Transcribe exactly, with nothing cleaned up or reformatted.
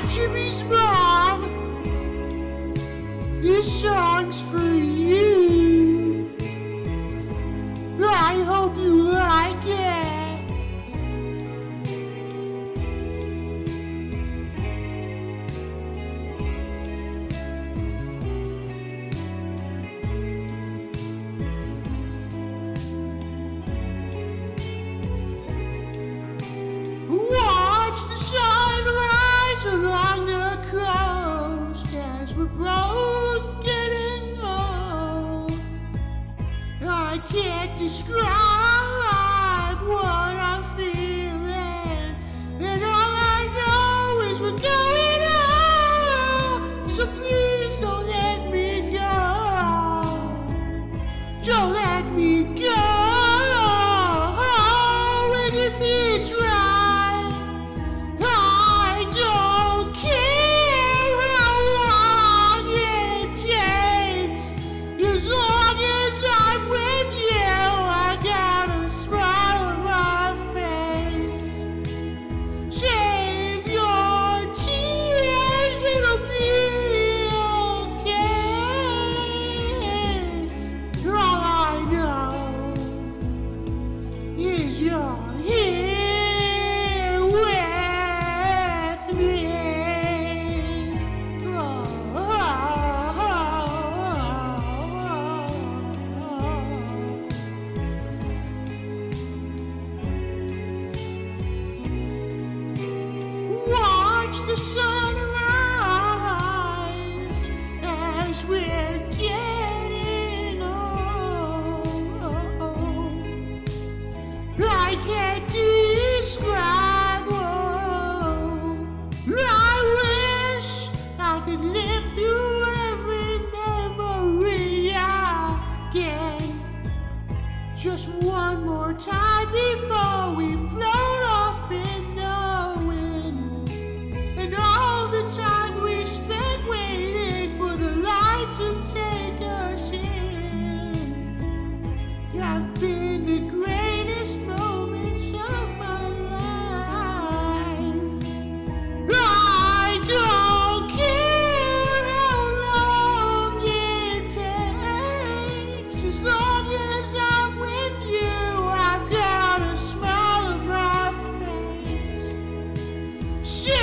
Jimmy's mom. This song's for you. I hope you like it. Watch the sunrise along the coast as we're both getting old. I can't describe what I'm feeling, and all I know is we're going home. So please don't let me go. Don't let me go. And if it's right, I don't care how long it takes. As long as I'm with you, I got a smile on my face. Save your tears, it'll be okay. All I know is you're here with me. Oh, oh, oh. Watch the sunrise as we're getting old. I can't describe. Oh, I wish I could live through every memory again. Just one more time before we float off in the wind. And all the time we spent waiting for the light to take us in have been the greatest moments of my life. I don't care how long it takes. As long as I'm with you, I've got a smile on my face.